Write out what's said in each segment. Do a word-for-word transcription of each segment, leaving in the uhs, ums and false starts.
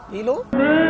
P low.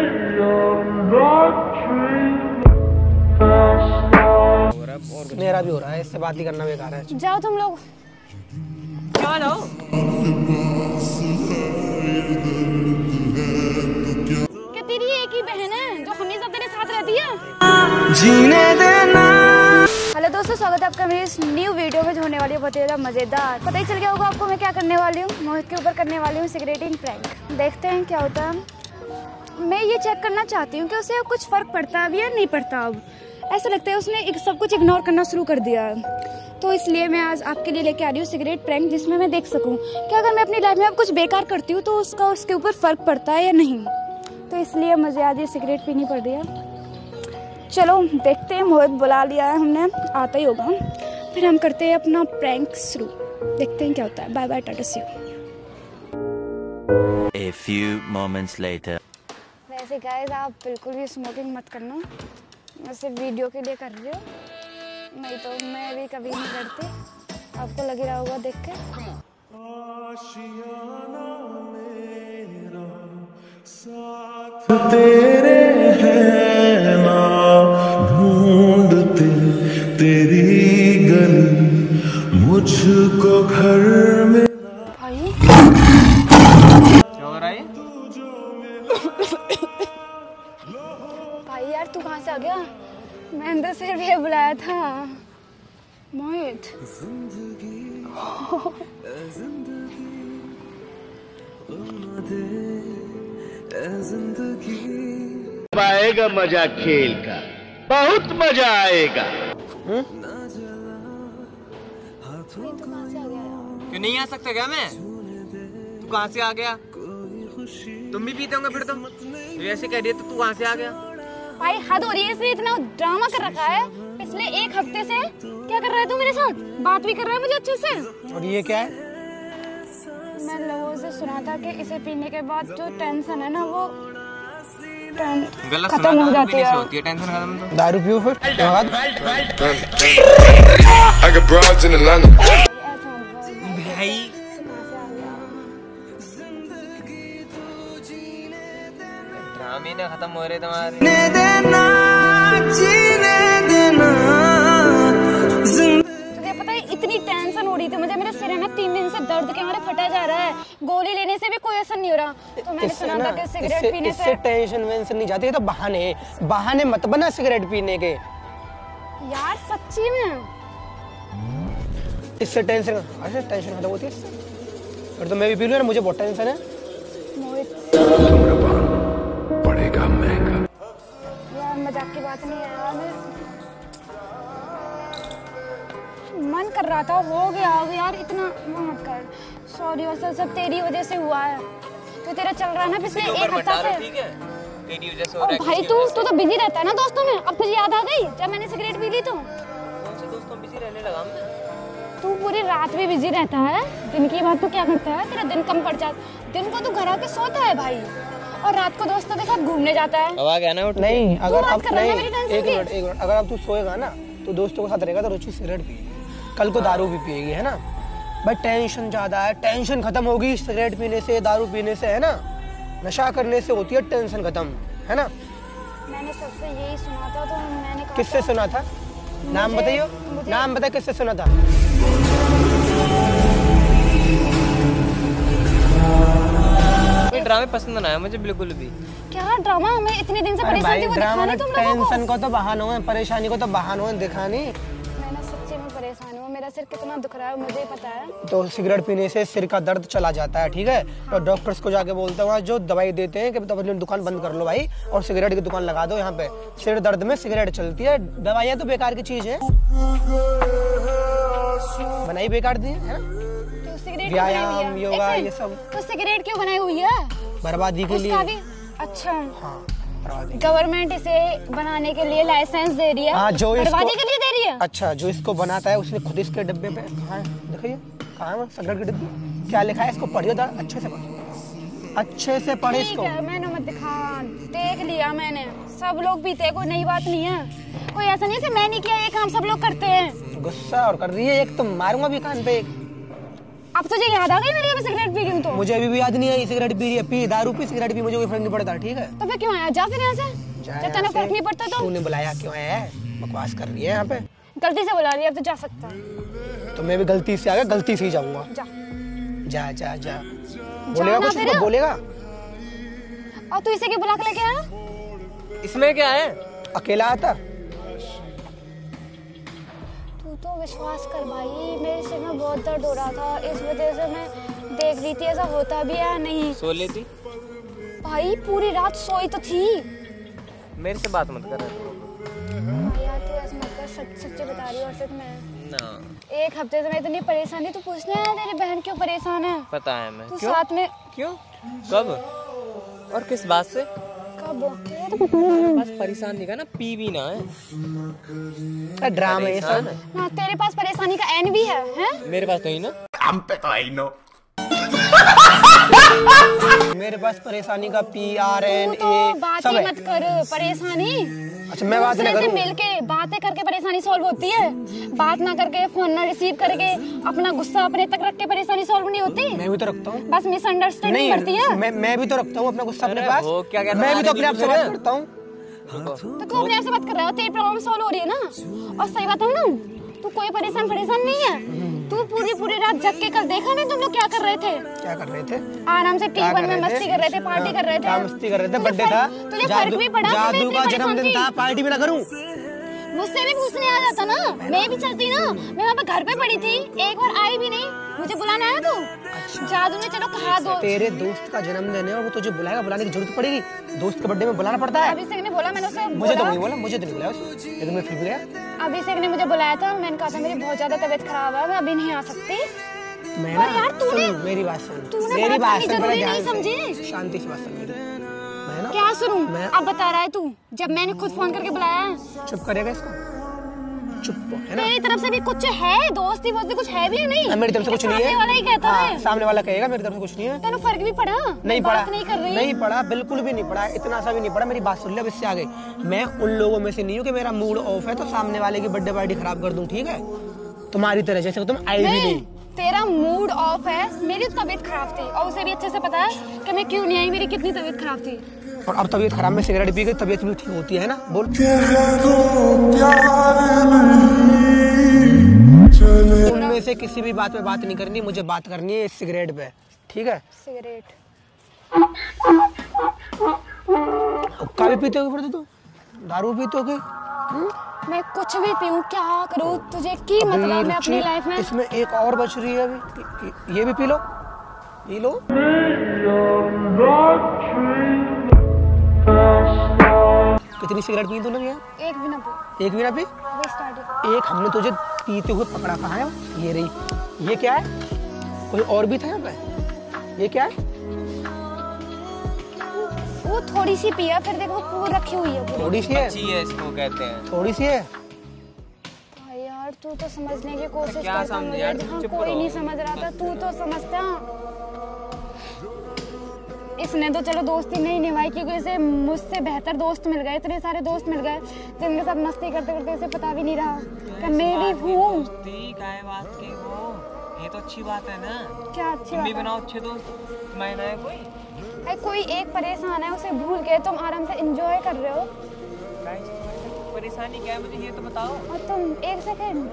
मेरा भी हो रहा है, इससे बात ही करना बेकार है। जाओ तुम लोग। चलो। क्या तेरी एक ही बहन है जो हमेशा तेरे साथ रहती है? जीने देना। हेलो दोस्तों, स्वागत है आपका मेरी इस न्यू वीडियो में जो होने वाली है बहुत ज़्यादा मज़ेदार। पता ही चल गया होगा आपको मैं क्या करने वाली हूँ। मोहित के ऊपर करने वाली हूँ सिगरेटिंग प्रैंक। देखते हैं क्या होता है। मैं ये चेक करना चाहती हूँ कि उसे कुछ फ़र्क पड़ता है अभी या नहीं पड़ता। अब ऐसा लगता है उसने एक सब कुछ इग्नोर करना शुरू कर दिया है। तो इसलिए मैं आज आपके लिए लेके आ रही हूँ सिगरेट प्रैंक, जिसमें मैं देख सकूँ कि अगर मैं अपनी लाइफ में अब कुछ बेकार करती हूँ तो उसका उसके ऊपर फ़र्क पड़ता है या नहीं। तो इसलिए मुझे आज ये सिगरेट पीनी पड़ रही है। चलो देखते हैं। मोहित बुला लिया है हमने, आता ही होगा। फिर हम करते हैं अपना प्रैंक शुरू। देखते हैं क्या होता है। Bye bye, tata see you. A few moments later. वैसे गाइस आप बिल्कुल भी स्मोकिंग मत करना, मैं सिर्फ वीडियो के लिए कर रही हूँ, नहीं तो मैं भी कभी नहीं करती। आपको लग रहा होगा देख के। तेरे हैं ना ढूंढते तेरी गली मुझको घर में। भाई क्या हो रहा है? भाई यार तू कहाँ से आ गया? मैं अंदर से भी बुलाया था मोहित। आएगा मजा खेल का, बहुत मजा आएगा। क्यों नहीं आ सकता क्या मैं? तू कहाँ से आ गया? तुम भी पीते होंगे फिर तो। तू ऐसे कह रही है तो तू कहाँ से आ गया? भाई हद हो रही है, इसने इतना ड्रामा कर रखा है पिछले एक हफ्ते से। क्या कर रहा है तू मेरे साथ? बात भी कर रहा है मुझे अच्छे से। और ये क्या है? मैं लोगों से सुना था कि इसे पीने के बाद जो टेंशन है ना वो गलत खत्म हो जाती है। होती है टेंशन खत्म तो। दारू पियो फिर। भाई ड्रामे ना खत्म हो रहे तुम्हारे। तुझे पता है इतनी टेंशन हो रही थी मुझे, मेरे सिर है ना तीन दिन से दर्द के मारे फटा जा रहा है। गोली लेने से भी कोई असर नहीं हो रहा। तो मैंने सुना था कि सिगरेट पीने से टेंशन वेंशन नहीं जाती है। तो बहाने बहाने मत बना सिगरेट पीने के। यार सच्ची में इससे टेंशन अच्छा टेंशन खत्म होती है इससे। और तो मैं भी पी लूँ ना, मुझे बहुत टेंशन है। मोहित पड़ेगा महंगा। यार मजाक की बात नहीं है यार, मैं मन कर रहा था, हो गया हो गया यार, इतना मत कर। सॉरी, और सब सब तेरी वजह से हुआ है। तो तेरा चल रहा है ना पिछले एक हफ्ता से। ठीक है, तेरी वजह से हो रहा है। भाई तू तू तो बिजी रहता है ना दोस्तों में। अब तुझे याद आ गई जब मैंने सिगरेट पी ली तो। कौन से दोस्तों बिजी रहने लगा मैं? तू पूरी रात भी बिजी रहता है, दिन की बात तो क्या करता है? तेरा दिन कम पड़ जाता। दिन को तू घर आके सोता है भाई, और रात को दोस्तों के साथ घूमने जाता है। अब आ गया ना उठ। नहीं अगर बात अब कर रहा है नहीं मेरी टेंशन एक की। मिनट एक मिनट अगर अब तू सोएगा ना तो दोस्तों के साथ रहेगा तो रुचि सिगरेट पिएगी, कल को दारू भी पिएगी, है ना। बट टेंशन ज्यादा है। टेंशन खत्म होगी सिगरेट पीने से, दारू पीने से, है ना। नशा करने से होती है टेंशन खत्म, है ना। मैंने सबसे यही सुना था तो मैंने कहा किससे था, सुना था? नाम मुझे- बताइए, मुझे- नाम बता किससे सुना था? कोई ड्रामे पसंद ना आया मुझे बिल्कुल भी। क्या ड्रामा? मैं इतने दिन से अरे परेशान भाई थी, वो ड्रामा दिखाने में तुम लोगों को। टेंशन को तो बहानों है, परेशानी को तो बहानों है, दिखानी। मैं ना सच्ची में परेशान हूँ, मेरा सिर कितना दुख रहा है मुझे पता है। तो सिगरेट पीने से सिर का दर्द चला जाता है, ठीक है। तो डॉक्टर्स को जाके बोलते हैं वहाँ जो दवाई देते हैं कि तो अपनी दुकान बंद कर लो भाई और सिगरेट की दुकान लगा दो यहाँ पे। सिर दर्द में सिगरेट चलती है, दवाइयाँ तो बेकार की चीज है, बनाई बेकार दी है। तो सिगरेट व्यायाम, योगा, ये सब तो सिगरेट क्यों बनाई हुई है? बर्बादी के लिए। उसका भी अच्छा, हाँ बर्बादी। गवर्नमेंट इसे बनाने के लिए लाइसेंस दे रही है। हाँ, जो इसको- बर्बादी के लिए दे रही है। अच्छा, जो इसको बनाता है उसने खुद इसके डब्बे पे कहाँ है दिखाइए, कहाँ है सिगरेट की डिब्बी, क्या लिखा है इसको पढ़ियो, अच्छे से पढ़िए, अच्छे से पढ़े ठीक इसको। है, मैंने मत दिखा, देख लिया मैंने। सब लोग पीते हैं, कोई नई बात नहीं है। कोई ऐसा नहीं है मैं नहीं किया, ये काम सब लोग करते हैं। गुस्सा और कर रही है, एक तो मारूंगा भी कान पे एक। अब तुझे याद आ गई मेरी अभी सिगरेट पी रही हूँ तो? मुझे अभी भी याद नहीं आई सिगरेट पी रही है। पी दारू पी सिगरेट पी, मुझे कोई फर्क नहीं पड़ता, ठीक है? तो फिर क्यों आया? जा फिर यहाँ से। जब तेरे फर्क नहीं पड़ता तो तूने बुलाया क्यों है? बकवास कर रही है यहाँ पे। गलती से बुला लिया, अब तो जा सकता है। तो मैं भी गलती से आ गया, गलती से ही जाऊंगा। जा जा जा जा। बोलेगा कुछ तो बोलेगा। और तू इसे क्यों बुला के लेके आया? इसमें क्या है? अकेला आता। तू तो विश्वास कर भाई, मेरे सिर में बहुत दर्द हो रहा था, इस वजह से मैं देख रही थी ऐसा होता भी है नहीं। सो लेती? भाई पूरी रात सोई तो थी। मेरे से बात मत कर। यार तू ऐसा मत कर, सच सच्ची बता रही हूँ अर्षित। मैं ना एक हफ्ते से मैं इतनी परेशान थी, तू पूछने आया तेरी बहन क्यों परेशान है? पता है मैं। तू क्यों? साथ में क्यों? कब? और किस बात से? कब? ये तो पता नहीं। बस परेशान नहीं करना, पी भी ना है। ड्रामा ये सब। हाँ तेरे पास परेशानी का एन भी है, हैं? मेरे पास तो ही ना। हम पे तो आई नो। मेरे पास परेशानी का पी आर तू एन तो ए बात सब ही है। मत कर परेशानी। अच्छा मैं बात ना दूसरे से करूं? मिलके बातें करके परेशानी सॉल्व होती है, बात ना करके फोन ना रिसीव करके अपना गुस्सा अपने तक रख के परेशानी सॉल्व नहीं होती। मैं भी तो रखता हूँ। बस मिसअंडरस्टैंडिंग करती है। मैं मैं भी तो रखता हूँ अपना गुस्सा अपने अरे पास। वो क्या कह रहा मैं है? भी तो अपने आप से बात मेरे? करता हूँ। तो तू अपने आप से बात कर रहा है, तेरी प्रॉब्लम सॉल्व हो रही है ना। और सही बात है ना, तू कोई परेशान परेशान नहीं है। तू पूरी पूरी रात जग के, कल देखा नहीं तुम लोग क्या कर रहे थे? क्या कर रहे थे? आराम से क्या टी वन कर में रहे थे? मस्ती कर रहे थे, पार्टी कर रहे थे। क्या मस्ती कर रहे थे? तुझे बर्थडे फर्क- था, तुझे फर्क भी पड़ा? जादू मैं का इतनी जन्मदिन परेशान था, थी। पार्टी भी ना करूं? मुझसे भी पूछने आ जाता ना, मैं भी चलती ना। मैं वहाँ पे घर पे पड़ी थी, एक बार आई भी नहीं, मुझे बुलाना आया तू? जादू ने चलो कहा दो। तेरे दोस्त का जन्मदिन है और वो तुझे बुलाएगा, बुलाने की जरूरत पड़ेगी? दोस्त के बर्थडे में बुलाना पड़ता है? अभिषेक ने बोला, मैंने उसे मुझे तो बोला। नहीं बोला, मुझे तो नहीं बुलाया उसे, लेकिन मैं फिर भी गया। अभिषेक ने मुझे बुलाया था, मैंने कहा था मेरी बहुत ज्यादा तबीयत खराब है, मैं अभी नहीं आ सकती। मैं पर ना यार तूने सुन, मेरी बात सुन, तूने मेरी बात बात करनी सुन, जरूरी मेरा नहीं ध्यान से। समझी? शांति से बात सुन मेरी। मैं ना क्या सुनूं? मैं- अब बता रहा है तू, जब मैंने खुद फोन करके बुलाया है। चुप करेगा इसको? चुप है ना? तेरी तरफ से भी कुछ है, दोस्ती वोस्ती कुछ है भी या नहीं? मेरी तरफ से कुछ नहीं है। सामने वाला ही कहता हाँ, है। सामने वाला कहेगा, मेरी तरफ से कुछ नहीं है। तेनू फर्क भी पड़ा? नहीं मैं पड़ा, बात नहीं कर रही। नहीं पड़ा, बिल्कुल भी नहीं पड़ा, इतना सा भी नहीं पड़ा। मेरी बात सुन ले, अब इससे आगे मैं उन लोगों में से नहीं हूँ कि मेरा मूड ऑफ है तो सामने वाले की बर्थडे पार्टी खराब कर दूं, ठीक है? तुम्हारी तरह जैसे तुम आई भी नहीं। तेरा मूड ऑफ है, मेरी तबीयत खराब थी और उसे भी अच्छे से पता है कि मैं क्यों नहीं आई, मेरी कितनी तबीयत खराब थी। और अब तबीयत खराब में सिगरेट पी गई, तबीयत भी ठीक होती है ना? बोल। उनमें से किसी भी बात पे बात नहीं करनी, मुझे बात करनी है इस सिगरेट पे, ठीक है? सिगरेट हुक्का भी पीते हो फिर तो? दारू पीते हो कि? मैं कुछ भी पीऊं, क्या करूं, तुझे की मतलब मैं अपनी लाइफ में। इसमें एक और बच रही है अभी, ये भी पी लो, पी लो। कितनी सिगरेट पी तूने यार? एक भी ना पी, एक भी ना पी? अभी स्टार्ट। एक हमने तुझे पीते हुए पकड़ा, कहाँ है? ये रही। ये क्या है? कोई और भी था यहाँ पे? ये क्या है? वो थोड़ी सी पिया, फिर देखो वो रखी हुई है पूरी। थोड़ी सी है? अच्छी है इसको कहते हैं। थोड़ी सी है? भाई यार तू तो समझने की कोशिश क्या करता, समझ मुझे यार, जहाँ चुप कोई रहो। नहीं समझ रहा था, तू तो समझता। इसने तो चलो दोस्ती नहीं निभाई क्योंकि इसे मुझसे बेहतर दोस्त मिल गए, इतने सारे दोस्त मिल गए जिनके साथ मस्ती करते करते इसे पता भी नहीं रहा कि मैं भी हूँ। काय बात की वो, ये तो अच्छी बात है ना। क्या अच्छी तुम भी बात है? बनाओ अच्छे दोस्त, मैं ना है कोई। अरे कोई एक परेशान है, उसे भूल के तुम आराम से एंजॉय कर रहे हो। काय परेशानी क्या है मुझे ये तो बताओ। और तुम एक सेकेंड,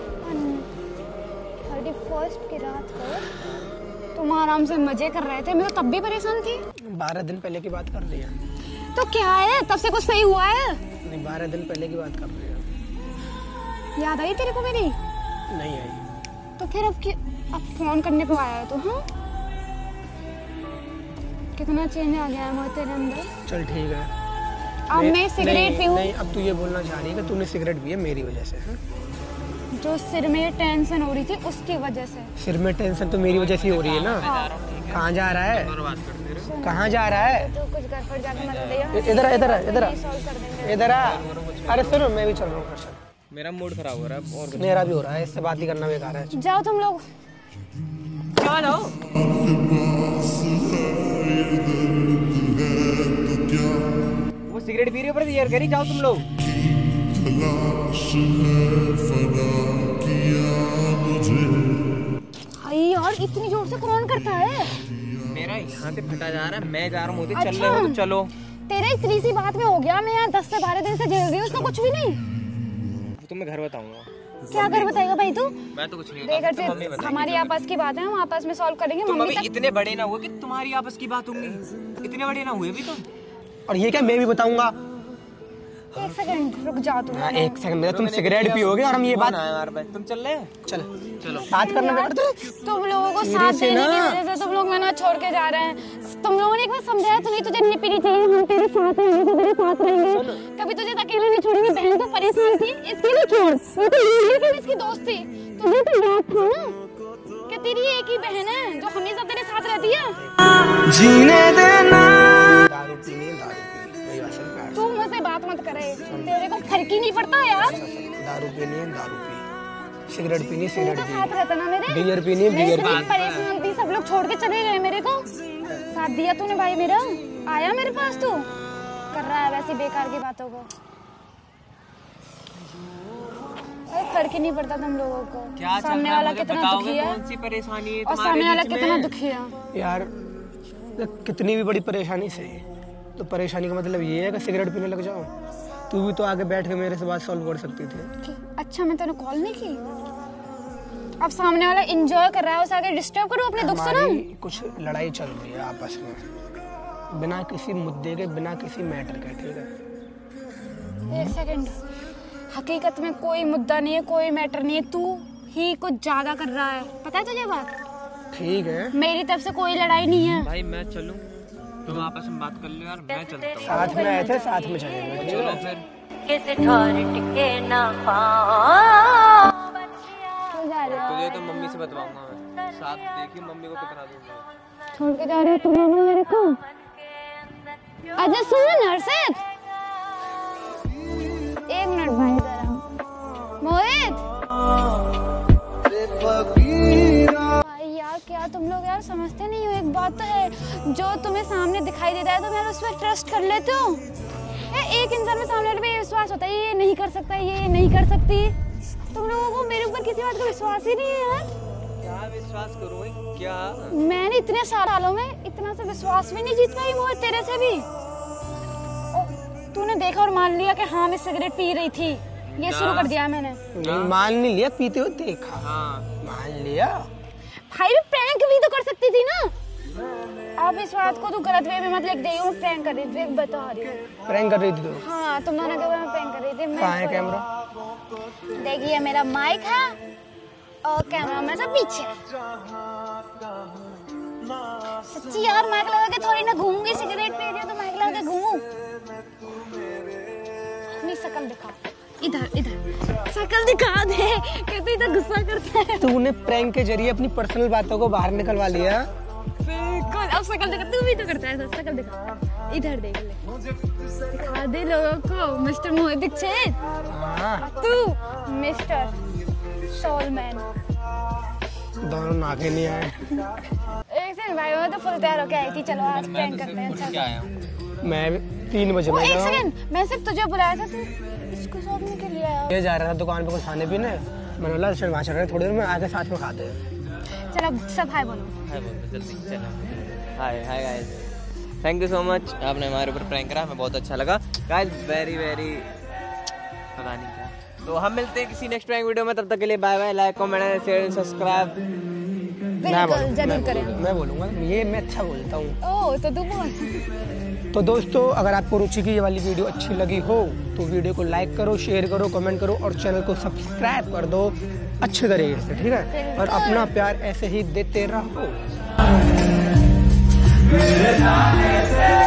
थर्टी फर्स्ट की रात को तुम आराम से मजे कर रहे थे, मैं तो तब भी परेशान थी। बारह दिन पहले की बात कर रही है। तो क्या है, तब से कुछ सही हुआ है? नहीं, बारह दिन पहले की बात कर रही है। याद आई तेरे को मेरी? नहीं आई। तो फिर अब कि, अब फोन करने को आया है तो? हाँ, कितना चेंज आ गया है मैं तेरे अंदर। चल ठीक है। अब मैं सिगरेट नहीं, पीऊं? नहीं, अब तू ये बोलना चाह रही है कि तूने सिगरेट पी है मेरी वजह से? है? जो सिर में टेंशन हो रही थी उसकी वजह से। सिर में टेंशन तो मेरी वजह से ही हो रही है ना। कहाँ जा रहा है? कहाँ जा रहा है? तो कुछ घर पर जाके मत दे। इधर आ, इधर आ, इधर आ, सॉल्व कर देंगे। इधर आ। अरे सुनो, मैं भी चल रहा हूँ घर से। मेरा मूड खराब हो रहा है और मेरा भी हो रहा है, इससे बात ही करना बेकार है। जाओ तुम लोग। चलो। वो सिगरेट पी रही हो पर यार करी, जाओ तुम लोग। भाई यार इतनी जोर से कौन करता है? मेरा यहाँ से फटा जा रहा है, मैं जा रहा हूँ, चल अच्छा। रहे हो तो चलो। तेरे इतनी सी बात में हो गया, मैं यहाँ दस से बारह दिन से झेल रही हूँ, उसको कुछ भी नहीं। तुम्हें घर बताऊंगा। क्या कर बताएगा भाई तू? मैं तो कुछ नहीं देख बताऊंगा, मम्मी कर बताएगी। हमारी आपस की बात है, हम आपस में सॉल्व करेंगे। तुम मम्मी अभी तक इतने बड़े ना हुए कि तुम्हारी आपस की बात होंगी, इतने बड़े ना हुए अभी तुम। और ये क्या मैं भी बताऊंगा? एक सेकंड रुक जा तू। हाँ, एक सेकंड मेरा, तुम सिगरेट पियोगे और हम ये बात तुम चल रहे हो? चल चलो बात करना पड़ता है। तुम लोगों को साथ से देने ना। की वजह से तुम लोग मैंने छोड़ के जा रहे हैं। तुम लोगों ने एक बार समझाया तो नहीं, तुझे नहीं पीनी चाहिए, हम तेरे साथ हैं, हम तेरे साथ रहेंगे, कभी तुझे अकेले नहीं छोड़ेंगे। बहन तो परेशान थी, इसके लिए छोड़, ये तो ये कि इसकी दोस्त थी, तुझे तो बात था ना कि तेरी एक ही बहन है जो हमेशा तेरे साथ रहती है। जीने देना। दारू पीनी है, दारू पीनी, मेरी बात सुन प्यार से। तू मुझसे बात मत करे, तेरे को फर्क ही नहीं पड़ता यार। दारू पीनी है, दारू पी, सिगरेट पीनी, तू सिगरेट तो पी, साथ रहता ना मेरे। बियर पीनी है, मैं बियर इतनी पी। परेशान थी, सब लोग छोड़ के चले गए मेरे को, साथ दिया तूने भाई मेरा। आया मेरे पास तू, कर रहा है वैसी बेकार की बातों को। अरे फर्क ही नहीं पड़ता तुम लोगों को। क्या चल सामने रहा है, वाला मुझे कितना बताओगे दुखी है कौन सी परेशानी है और तुम्हारे सामने वाला बीच कितना में? दुखी है। यार देख, कितनी भी बड़ी परेशानी से तो परेशानी का मतलब ये है कि सिगरेट पीने लग जाओ। तू भी तो आगे बैठ के मेरे से बात सॉल्व कर सकती थी। अच्छा मैं तेरे कॉल नहीं की, अब सामने वाला एंजॉय कर रहा है, उसे आगे डिस्टर्ब करो अपने दुख से ना। हमारी कुछ लड़ाई चल रही है आपस में, बिना किसी मुद्दे के, बिना किसी मैटर के, ठीक है? एक सेकंड, हकीकत में कोई मुद्दा नहीं है, कोई मैटर नहीं है, तू ही कुछ ज्यादा कर रहा है, पता है तुझे बात? ठीक है, मेरी तरफ से कोई लड़ाई नहीं है। भाई मैं चलूं, तुम आपस में बात कर लो यार, मैं चलता हूँ। साथ में आए थे, साथ में चलेंगे, ठीक चलो है? फिर। किस ठोर टिके ना पाओ। क्यों जा रहे हो? तुझे तो मम्मी से बतवाऊंगा मैं, साथ देखी मम्मी को कितना दूंगा। छोड़ के जा रहे हो तुम लोग मेरे को? अच्छा सुन हर्षित, एक मिनट भाई जरा। मोहित भाई यार, क्या तुम लोग यार समझते नहीं हो? एक बात तो है, जो तुम्हें सामने दिखाई देता है तो मैं उस पर ट्रस्ट कर लेते हो। एक इंसान में सामने वाले पे ये विश्वास होता है, ये नहीं कर सकता, ये नहीं कर सकती। तुम लोगों को मेरे ऊपर किसी बात का विश्वास ही नहीं है यार। क्या विश्वास करो क्या? मैंने इतने सालों में इतना सा विश्वास भी नहीं जीत पाई मोहित तेरे से भी। ओ, तूने देखा और मान लिया कि हाँ मैं सिगरेट पी रही थी, ये शुरू कर दिया मैंने। नहीं मान नहीं लिया, पीते हो देखा, हाँ मान लिया। भाई भी प्रैंक भी तो कर सकती थी ना। अब इस बात को तू गलत वे में मत लिख दे, मैं प्रैंक कर रही थी, बता रही हूँ। प्रैंक कर रही थी तू? हाँ तुम दोनों के बारे में प्रैंक कर रही थी। कहाँ है कैमरा? देखिए मेरा माइक है और कैमरा मेरे से पीछे। सच्ची यार माइक लगा के थोड़ी ना घूमूंगी, सिगरेट पी रही हूँ तो माइक लगा के घूमूं? अपनी शक्ल दिखा, इधर इधर शक्ल दिखा दे कि तू इधर गुस्सा करता है। तूने प्रैंक के जरिए अपनी पर्सनल बातों को बाहर निकलवा लिया। बिल्कुल, अब शक्ल दिखा, तू भी तो करता है, शक्ल दिखा, इधर देख ले, दिखा दे लोगों को। मिस्टर मोहित दीक्षित, हाँ तू मिस्टर सोलमैन। दोनों नाके नहीं आए। एक सेकंड भाई, मैं तो फुल तैयार होके आई थी, चलो आज प्रैंक करते हैं। अच्छा क्या आया हूँ? मैं भी तीन बजे वो मैं एक गया हूँ। सेकंड, मैं सिर्फ तुझे बुलाया था, तू इसको सौंपने के लिए आया। ये जा रहा था दुकान पे कुछ खाने पीने, मैंने बोला चल वहाँ चल रहे हैं, थोड़ी देर में आके साथ में खाते हैं। चलो सब हाय बोलो। हाय बोल दो जल्दी, चलो hi hi guys, thank you so much, आपने हमारे ऊपर प्रैंक करा, हमें बहुत अच्छा लगा गाइस, वेरी वेरी पता नहीं क्या। तो हम मिलते हैं किसी नेक्स्ट प्रैंक वीडियो में, तब तक के लिए bye bye, like comment share subscribe. बिल्कुल जरूर करें। मैं बोलूँगा, ये मैं अच्छा बोलता हूँ। ओह तो तू बोल। तो दोस्तों अगर आपको रुचि की ये वाली वीडियो अच्छी लगी हो तो वीडियो को लाइक करो, शेयर करो, कमेंट करो और चैनल को सब्सक्राइब कर दो अच्छे तरीके से, ठीक है? और अपना प्यार ऐसे ही देते रहो।